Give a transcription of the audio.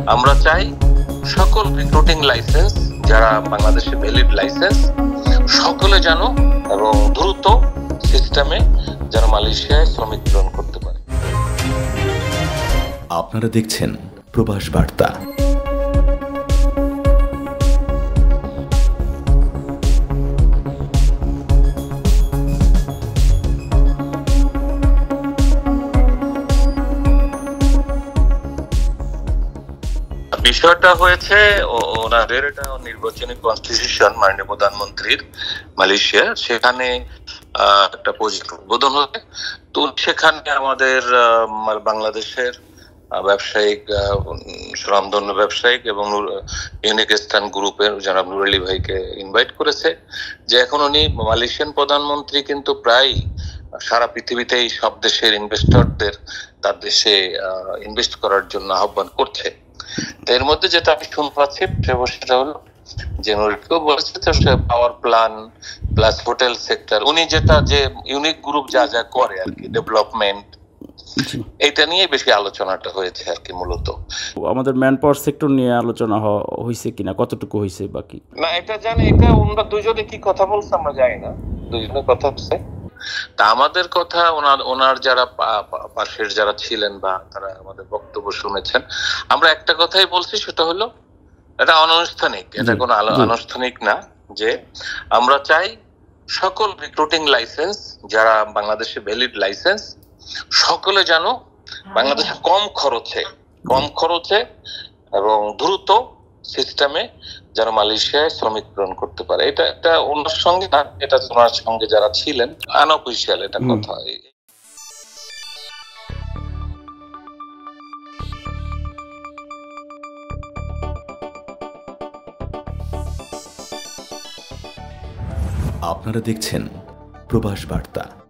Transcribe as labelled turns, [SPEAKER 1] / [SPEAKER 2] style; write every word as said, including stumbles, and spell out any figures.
[SPEAKER 1] আমরা চাই সকল রিক্রুটিং লাইসেন্স যারা বাংলাদেশে ভ্যালিড লাইসেন্স সকলে জানো এবং দ্রুত সিস্টেমে যারা মালয়েশিয়ায় শ্রমিক প্রেরণ করতে পারে।
[SPEAKER 2] আপনারা দেখছেন প্রবাস বার্তা।
[SPEAKER 1] বিষয়টা হয়েছে ওনাদের এটা নির্বাচনী কনস্টিটিউশন মাননীয় প্রধানমন্ত্রীর মালয়েশিয়া, সেখানে একটা প্রজেক্ট উদ্বোধন হবে। তো সেখানে আমাদের বাংলাদেশের ব্যবসায়িক স্বনামধন্য ব্যবসায়িক এবং ইউনিক স্টান গ্রুপের জনাব নুর আলী ভাইকে ইনভাইট করেছে, যে এখন উনি মালয়েশিয়ান প্রধানমন্ত্রী কিন্তু প্রায় সারা পৃথিবীতে এই সব দেশের ইনভেস্টরদের তার দেশে ইনভেস্ট করার জন্য আহ্বান করছে। এর মধ্যে যেটা আমি শুনতে পাচ্ছি সেটা হলো যে নুরকেও বলেছে power plan plus hotel sector, উনি যেটা যে ইউনিক গ্রুপ যা যা করে আর কি ডেভেলপমেন্ট, এটা নিয়ে বেশি আলোচনাটা হয়েছে আর কি। মূলত
[SPEAKER 3] আমাদের ম্যান পাওয়ার সেক্টর নিয়ে আলোচনা হয়েছে কিনা, কতটুকু হয়েছে বাকি
[SPEAKER 1] না এটা জানি। এটা ওনারা দুজনে কি কথা বলছে আমরা জানি না, দুজনে কথা বলছে। তা আমাদের কথা ওনার ওনার যারা পাশের যারা ছিলেন বা তারা আমাদের বক্তব্য শুনেছেন, আমরা একটা কথাই বলছি, সেটা হলো এটা অনানুষ্ঠানিক, এটা কোনো আনুষ্ঠানিক না, যে আমরা চাই সকল রিক্রুটিং লাইসেন্স যারা বাংলাদেশে ভ্যালিড লাইসেন্স সকলে জানো বাংলাদেশে কম খরচে কম খরচে এবং দ্রুত সিস্টেমে যারা মালয়েশিয়ায় শ্রমিক প্রেরণ করতে পারে। এটা একটা ওনার সঙ্গে না, এটা ওনার সঙ্গে যারা ছিলেন আনঅফিশিয়াল এটা কথা।
[SPEAKER 2] আপনারা দেখছেন প্রবাস বার্তা।